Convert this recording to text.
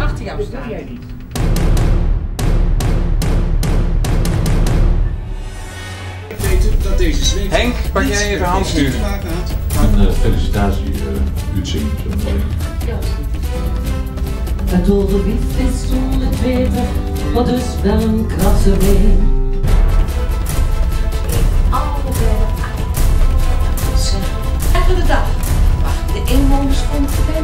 achter jou staan. Dat jij niet. Dat deze zweep Henk, pak jij even Hans nu. Een felicitatie-uitzending. Het overwicht is 100 meter, maar dus wel een krasse been. Even de dag. Wacht, de inwoners vonden het